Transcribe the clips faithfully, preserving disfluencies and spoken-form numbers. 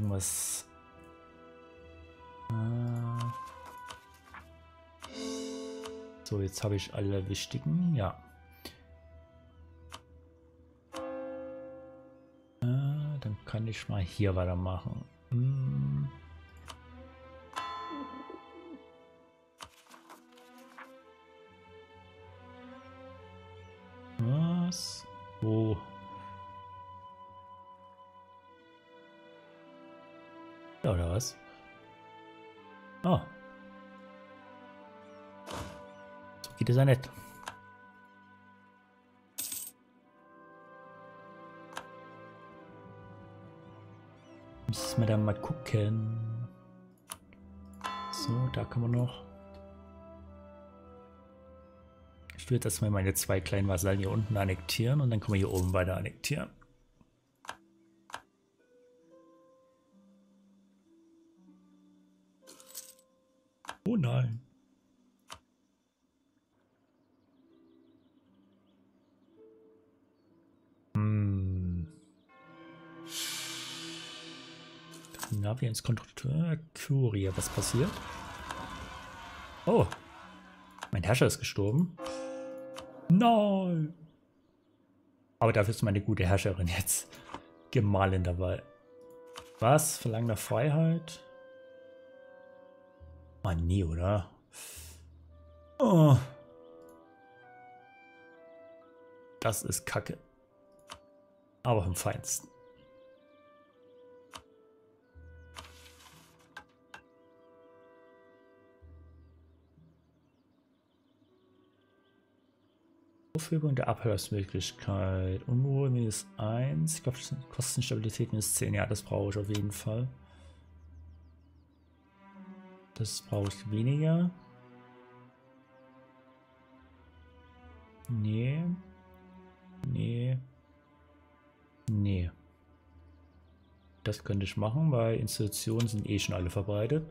irgendwas... Äh so, jetzt habe ich alle wichtigen, ja. Äh, dann kann ich mal hier weitermachen. Hm. Was? Wo? Ja, oder was? Oh. So geht es ja nicht. Müssen wir dann mal gucken. So, da kann man noch. Ich würde erstmal meine zwei kleinen Vasallen hier unten annektieren und dann können wir hier oben weiter annektieren. Oh nein. Hm. Navienskonstrukteur, Kurier, was passiert? Oh, mein Herrscher ist gestorben. Nein. Aber dafür ist meine gute Herrscherin jetzt Gemahlin dabei. Was? Verlangen nach Freiheit? Ah, nee, oder? Oh. Das ist Kacke. Aber am feinsten. Verfügung der Abhörsmöglichkeit. Unruhe minus eins. Kostenstabilität minus zehn. Ja, das brauche ich auf jeden Fall. Das brauche ich weniger. Nee. Nee. Nee. Das könnte ich machen, weil Institutionen sind eh schon alle verbreitet.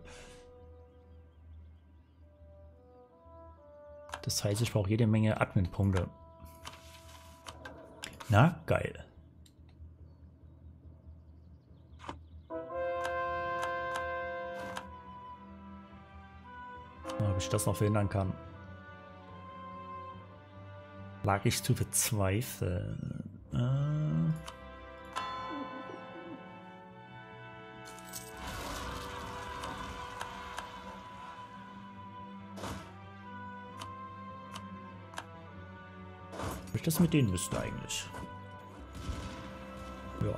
Das heißt, ich brauche jede Menge Admin-Punkte. Na, geil. Ob ich das noch verhindern kann. Lag ich zu verzweifeln. Äh Das mit denen müsste eigentlich. Ja.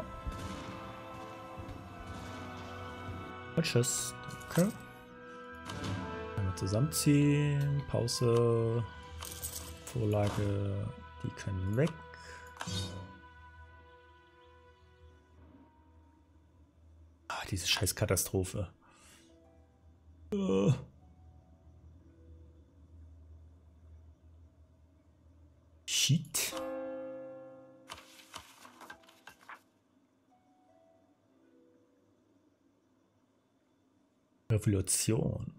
Und tschüss. Okay. Einmal zusammenziehen. Pause. Vorlage. Die können weg. Ah, diese scheiß Katastrophe. Uh. Shit. Revolution.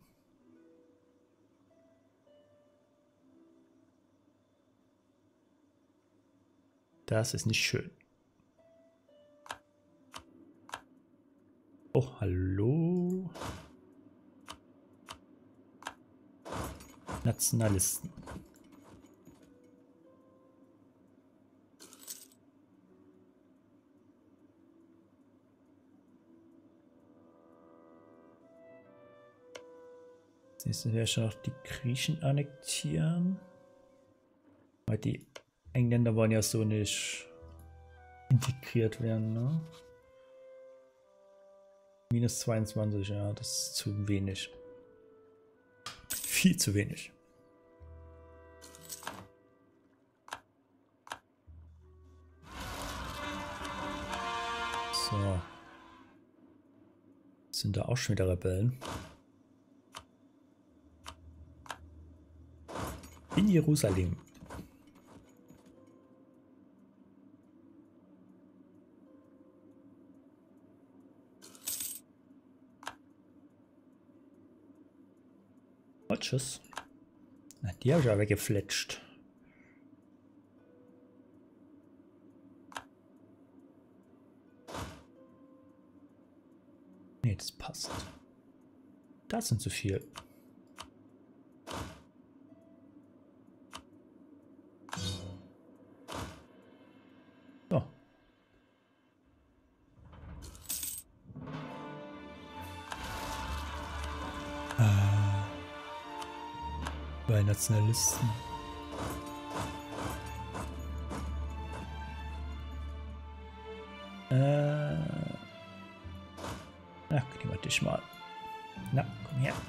Das ist nicht schön. Oh, hallo. Nationalisten. Als nächstes wäre schon noch die Griechen annektieren. Weil die Engländer wollen ja so nicht integriert werden, ne? Minus zweiundzwanzig, ja, das ist zu wenig. Viel zu wenig. So. Sind da auch schon wieder Rebellen? In Jerusalem. Oh, tschüss. Na, die habe ich aber weggefletscht. Ne, das passt. Das sind zu viel. So. Ah. Bei Nationalisten. Äh. Na, nehmen wir dich mal. Na, komm her.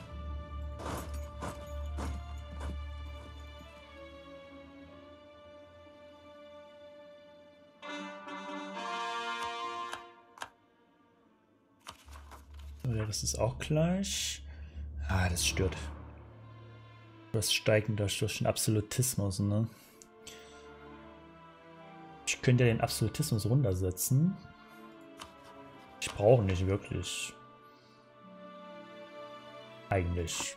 Oder das ist auch gleich. Ah, das stört. Das steigt durch, durch den Absolutismus, ne? Ich könnte ja den Absolutismus runtersetzen. Ich brauche nicht wirklich. Eigentlich.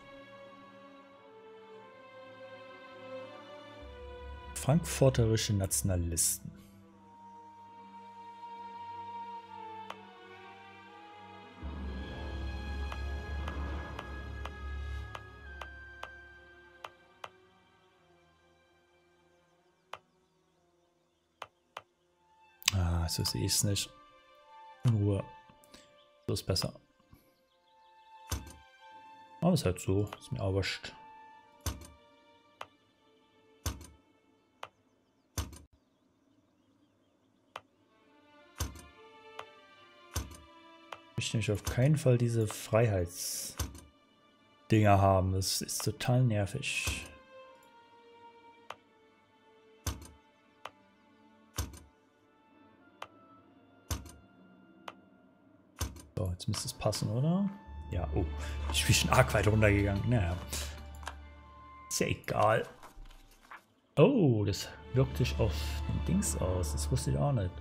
Frankfurterische Nationalisten. Ah, so sehe ich es nicht. In Ruhe. So ist besser. Aber ist halt so. Ist mir auch wurscht. Ich möchte nämlich auf keinen Fall diese Freiheitsdinger haben. Das ist total nervig. So, jetzt müsste es passen, oder? Ja, oh. Ich bin schon arg weit runtergegangen. Naja. Ist ja egal. Oh, das wirkt sich auf den Dings aus. Das wusste ich auch nicht.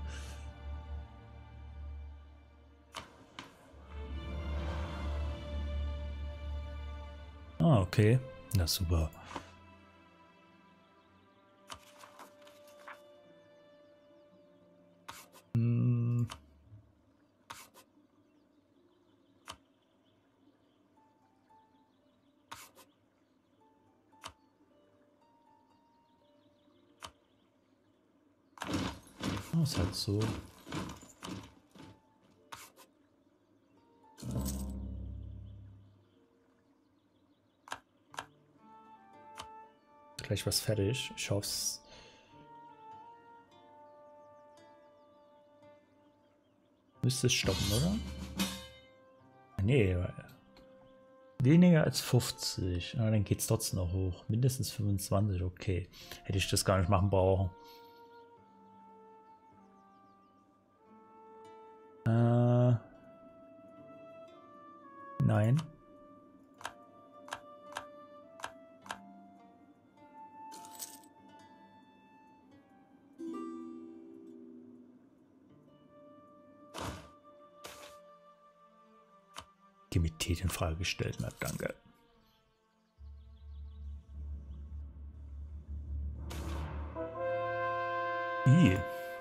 Ah, okay. Na super. Hm. Oh, ist halt so. Gleich was fertig. Ich hoffe es. Müsste es stoppen, oder? Nee, weniger als fünfzig. Ah, dann geht es trotzdem noch hoch. Mindestens fünfundzwanzig, okay. Hätte ich das gar nicht machen brauchen. Äh. Nein. Legitimität in Frage gestellt, na danke. I.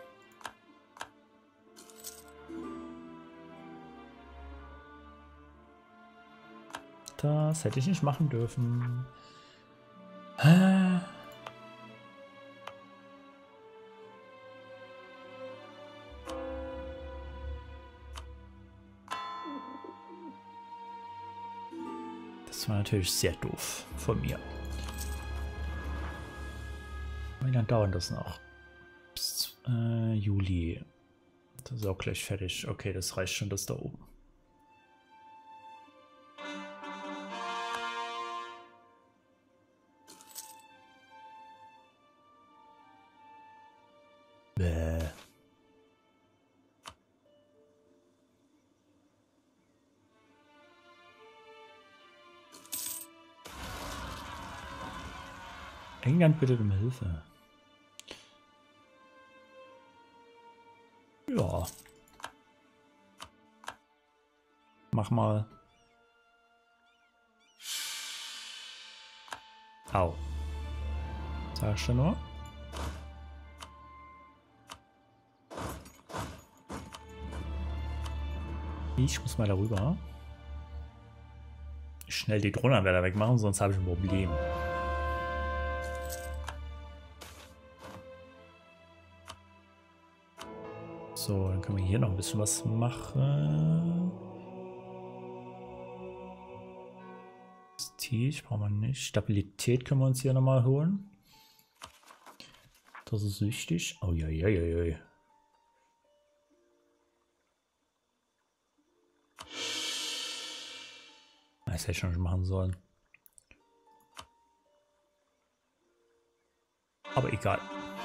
Das hätte ich nicht machen dürfen. Hä? Das war natürlich sehr doof von mir. Wie lange dauert das noch? Bis äh, Juli. Das ist auch gleich fertig. Okay, das reicht schon, das da oben. Bäh. England bittet um Hilfe. Ja. Mach mal. Au. Sag ich schon nur. Ich muss mal darüber. schnell die Drohnenanwärter wegmachen, sonst habe ich ein Problem. So, dann können wir hier noch ein bisschen was machen. Prestige brauchen wir nicht. Stabilität können wir uns hier nochmal holen. Das ist wichtig. Oh ja, ja, ja, ja. Das hätte ich schon machen sollen. Aber egal.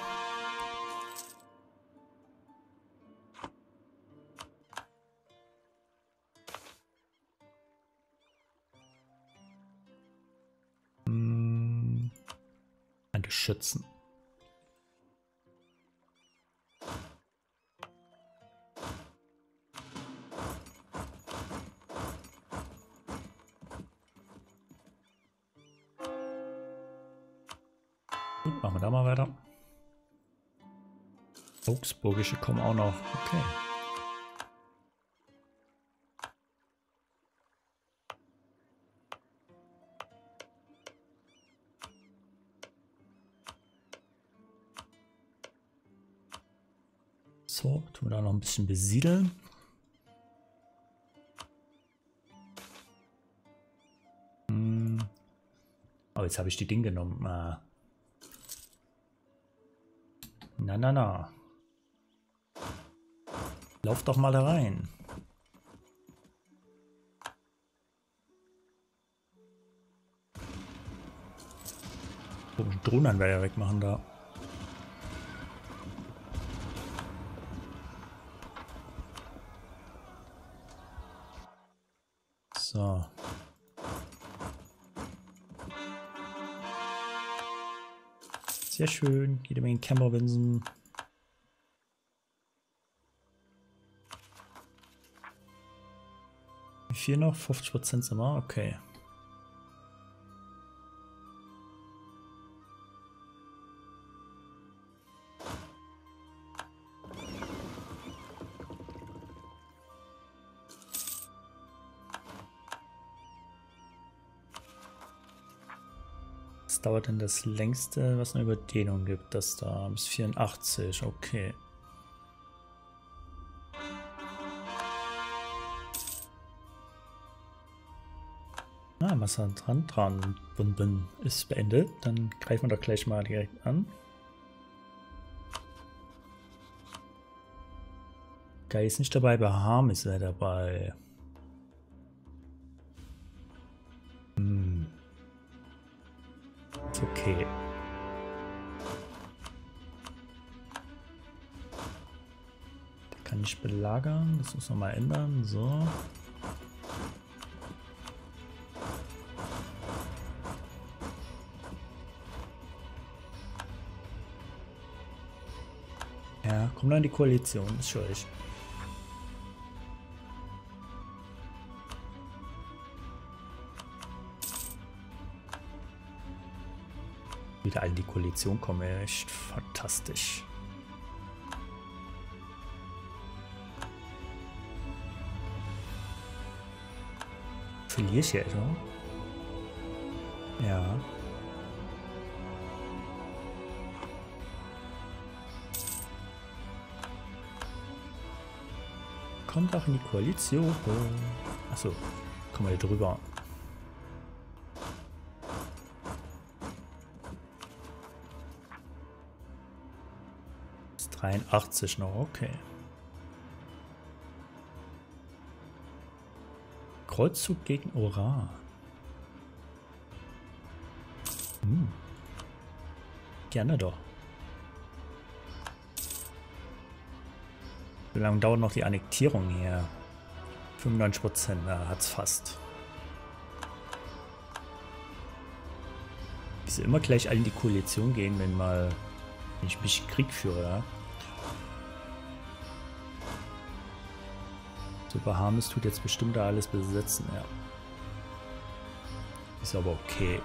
Hm. An Geschützen. Gut, machen wir da mal weiter. Augsburgische kommen auch noch. Okay. So, tun wir da noch ein bisschen besiedeln. Hm. Oh, jetzt habe ich die Dinge genommen. Ah. Na, na, na. Lauf doch mal da rein. Komischen Drohnenanwärter wegmachen da. So. Sehr schön. Jede Menge Camperwinsen. Wie viel noch? fünfzig Prozent sind wir. Okay. Was dauert denn das längste, was eine Überdehnung gibt? Das da bis vierundachtzig. Okay. Ah, Wasser dran, dran, bun, bun, ist beendet. Dann greifen wir doch gleich mal direkt an. Guy ist nicht dabei, Baham ist er dabei. Hm. Ist okay. Der kann nicht belagern, das muss noch mal ändern. So. Ja, komm dann in die Koalition, ist schon ich. Wieder alle in die Koalition kommen, echt fantastisch. Verliere ich hier etwa? Ja. Kommt auch in die Koalition. Achso, kommen wir hier drüber. Ist dreiundachtzig noch, okay. Kreuzzug gegen Oran. Hm. Gerne doch. Wie lange dauert noch die Annektierung hier? fünfundneunzig Prozent, da hat's fast. Wieso immer gleich alle in die Koalition gehen, wenn mal wenn ich mich Krieg führe, ja? So Bahamas tut jetzt bestimmt da alles besetzen, ja. Ist aber okay.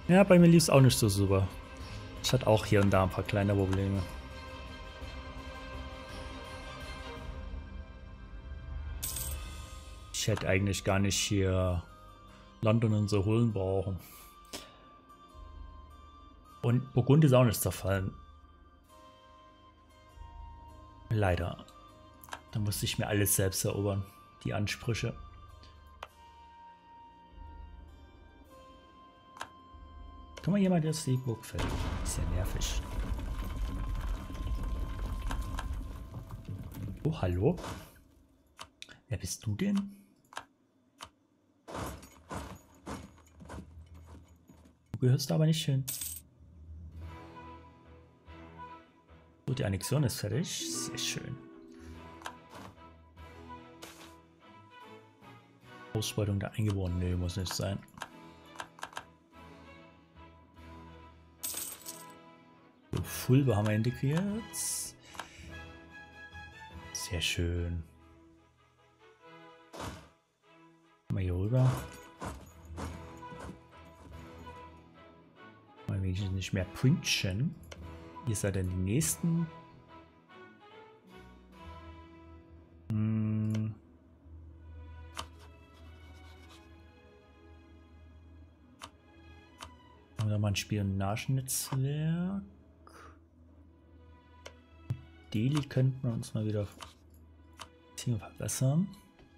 Ja, bei mir lief es auch nicht so super. Ich hatte auch hier und da ein paar kleine Probleme. Ich hätte eigentlich gar nicht hier London und so holen brauchen. Und Burgund ist auch nicht zerfallen. Leider. Da musste ich mir alles selbst erobern. Die Ansprüche. Kann mal jemand das die Burg fällt? Ist ja nervig. Oh, hallo? Wer bist du denn? Du gehörst da aber nicht hin. So, die Annexion ist fertig. Sehr schön. Ausbeutung der Eingeborenen. Nee, muss nicht sein. So, Fulbe haben wir integriert. Sehr schön. Mal hier rüber. Mal wenigstens nicht mehr Pünktchen. Ihr seid dann die nächsten. Hm. Haben wir da mal ein Spionagenetzwerk? Delhi könnten wir uns mal wieder verbessern.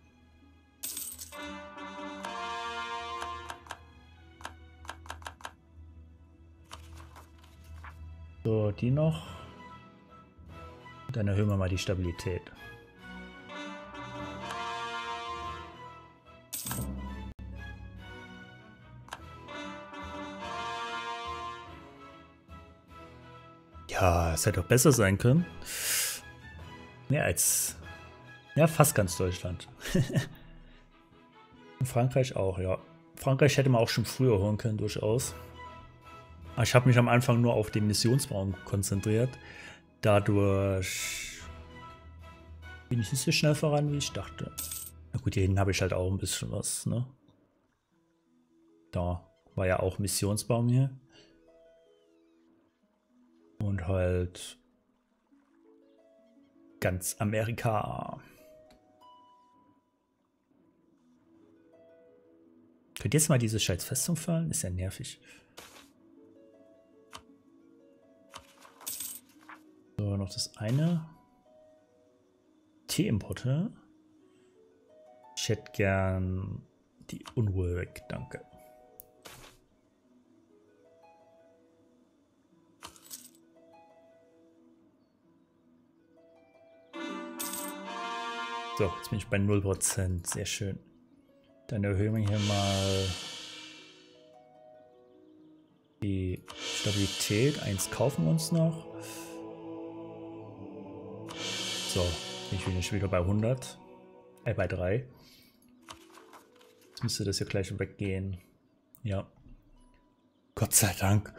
So, die noch. Dann erhöhen wir mal die Stabilität. Ja, es hätte doch besser sein können. Mehr als... Ja, fast ganz Deutschland. In Frankreich auch, ja. Frankreich hätte man auch schon früher holen können, durchaus. Aber ich habe mich am Anfang nur auf den Missionsbaum konzentriert. Dadurch bin ich nicht so schnell voran, wie ich dachte. Na gut, hier hinten habe ich halt auch ein bisschen was, ne? Da war ja auch Missionsbaum hier. Und halt ganz Amerika. Könnt ihr jetzt mal diese scheiß Festung fallen? Ist ja nervig. So, noch das eine. Teeimporte. Ich hätte gern die Unruhe weg, danke. So, jetzt bin ich bei null Prozent. Sehr schön. Dann erhöhen wir hier mal die Stabilität. Eins kaufen wir uns noch. So, ich bin jetzt wieder bei hundert. Äh, bei drei. Jetzt müsste das ja gleich weggehen. Ja. Gott sei Dank.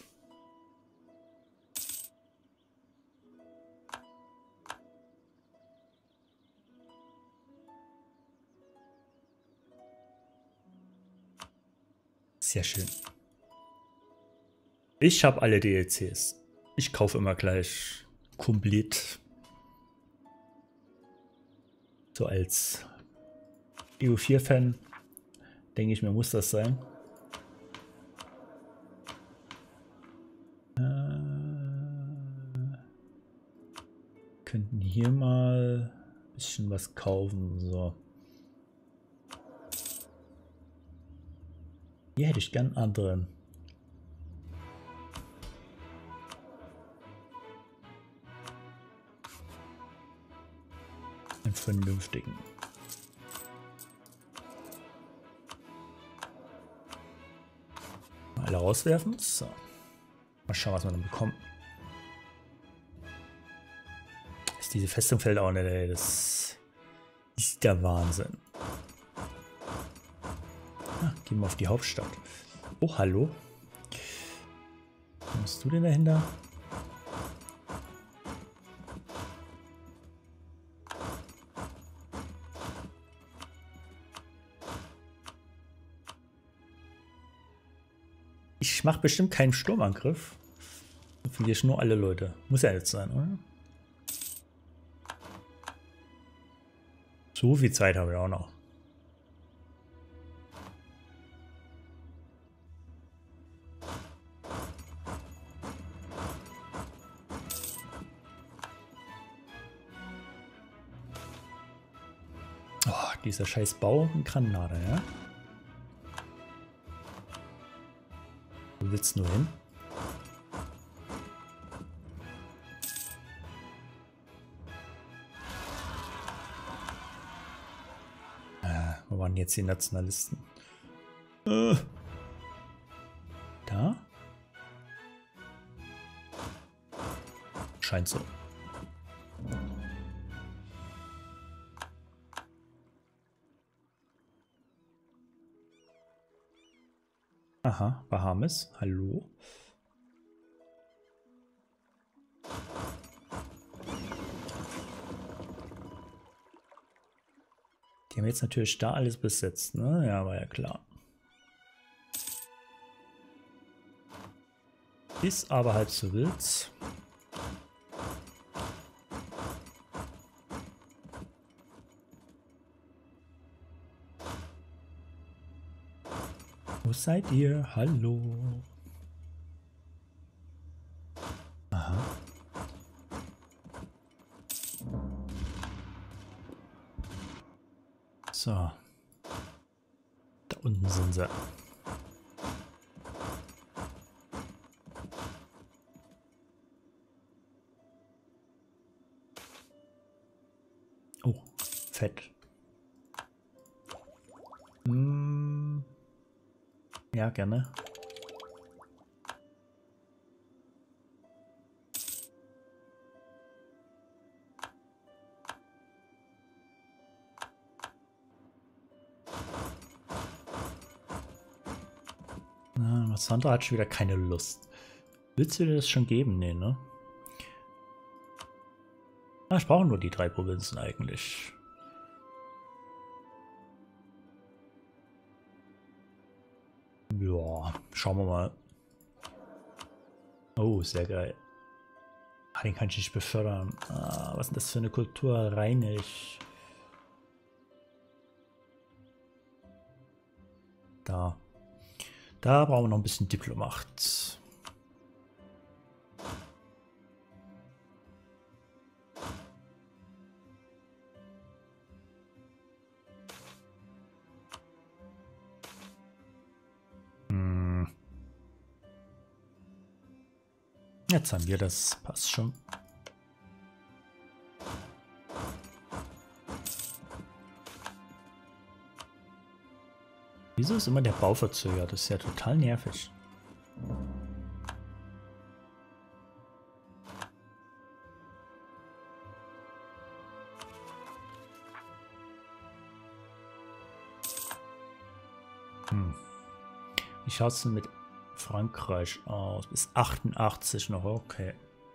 Sehr schön. Ich habe alle D L Cs. Ich kaufe immer gleich komplett. So als E U vier Fan denke ich mir, muss das sein. Äh, könnten hier mal ein bisschen was kaufen. So. Hier hätte ich gern einen anderen. Einen vernünftigen. Mal alle rauswerfen. So. Mal schauen, was wir dann bekommen. Ist diese Festung fällt auch nicht, ey. Das ist der Wahnsinn. Ah, gehen wir auf die Hauptstadt. Oh, hallo. Was bist du denn dahinter? Ich mache bestimmt keinen Sturmangriff. Dann verliere ich nur alle Leute. Muss ja jetzt sein, oder? So viel Zeit habe ich auch noch. Oh, dieser scheiß Bau in Granada, ja? Wo willst du nur hin? Äh, wo waren jetzt die Nationalisten? Äh. Da? Scheint so. Aha, Bahamas, hallo. Die haben jetzt natürlich da alles besetzt, ne? Ja, war ja klar. Ist aber halb so wild. Wo seid ihr? Hallo. Aha. So. Da unten sind sie. Oh, fett. Hm. Ja, gerne. Na, Sandra hat schon wieder keine Lust. Willst du dir das schon geben? Nee, ne? Ah, ich brauche nur die drei Provinzen eigentlich. Ja, schauen wir mal. Oh, sehr geil. Ah, den kann ich nicht befördern. Ah, was ist denn das für eine Kultur? Rheinisch. Da. Da brauchen wir noch ein bisschen Diplomat. Hm. Jetzt haben wir das. Passt schon. Wieso ist immer der Bau verzögert? Das ist ja total nervig. Hm. Wie schaut es denn mit Frankreich aus? Bis achtundachtzig noch, okay.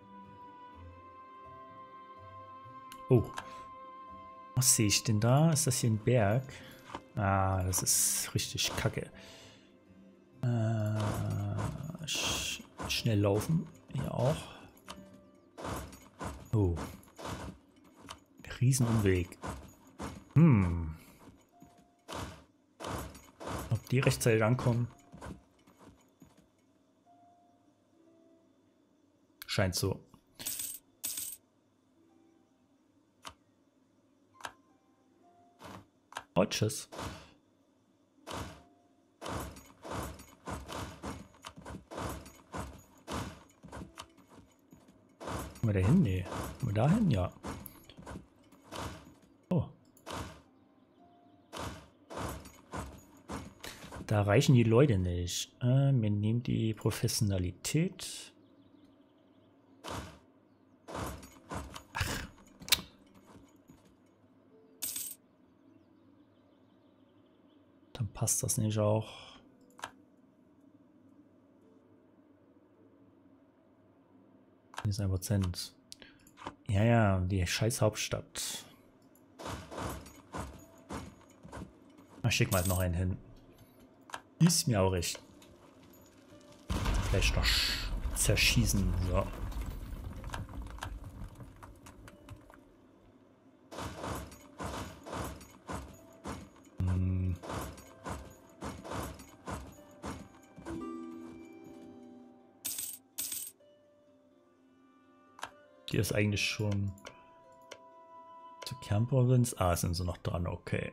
Oh. Was sehe ich denn da? Ist das hier ein Berg? Ah, das ist richtig kacke. Äh, sch schnell laufen. Hier auch. Oh. Riesenumweg. Hm. Ob die rechtzeitig ankommen? Scheint so. Oh, tschüss. Kommen wir da hin? Nee. Kommen wir da hin? Ja. Oh. Da reichen die Leute nicht. Äh, wir nehmen die Professionalität. Ach. Dann passt das nicht auch. ein Prozent. Ja, ja, die scheiß Hauptstadt. Ich schick mal noch einen hin. Ist mir auch recht. vielleicht noch zerschießen. So. Hm. Die ist eigentlich schon zur Kernprovinz. Ah, sind sie noch dran, okay.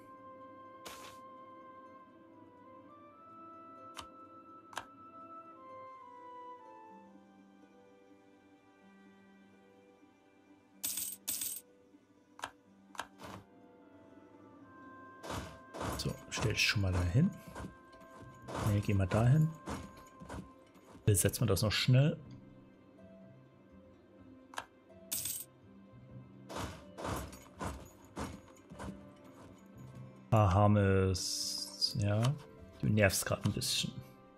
So, stell ich schon mal dahin. Ne, gehen wir dahin. Jetzt setzen wir das noch schnell. Ah, Harmes. Ja, du nervst gerade ein bisschen.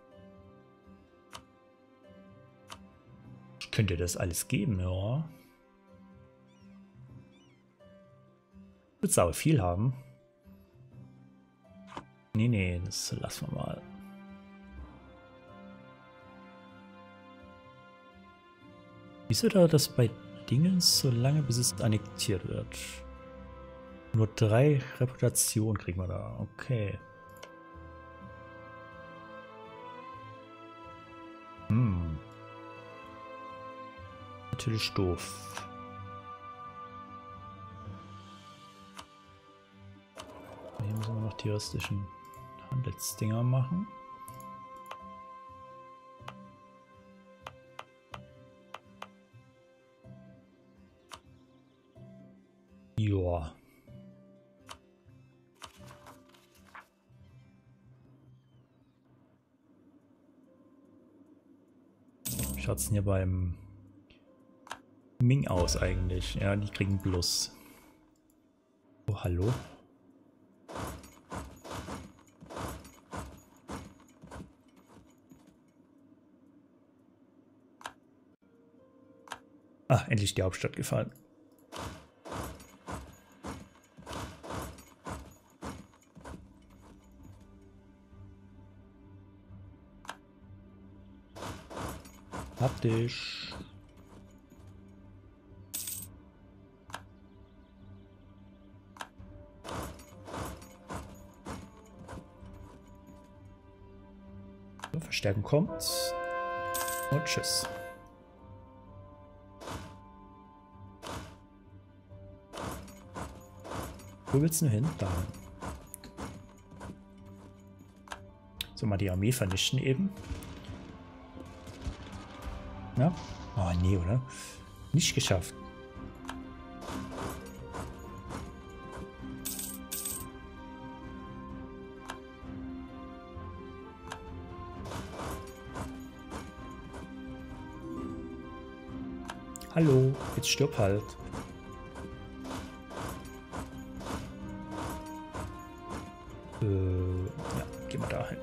Ich könnte das alles geben, ja. Wird sauer viel haben. Nee, nee, das lassen wir mal. Wieso dauert das bei Dingen so lange, bis es annektiert wird? Nur drei Reputation kriegen wir da. Okay. Hm. Natürlich doof. Hier müssen wir noch die restlichen Handelsdinger machen. Joa. Schaut's denn hier beim Ming aus eigentlich? Ja, die kriegen Plus. Oh, hallo? Ah, endlich die Hauptstadt gefallen. Hab dich. So, Verstärken kommt. Und tschüss. Wo willst du hin? Da. So, mal die Armee vernichten eben. Ja? Oh, nee, oder? Nicht geschafft. Hallo, jetzt stirb halt. Äh, ja, gehen wir da hin.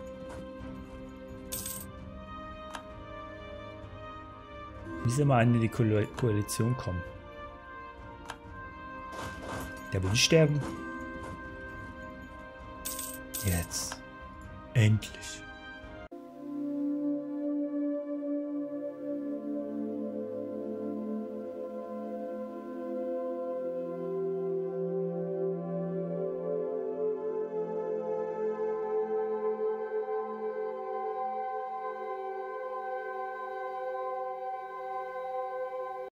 Wie soll man in die Ko Koalition kommen? Der will nicht sterben. Jetzt. Endlich.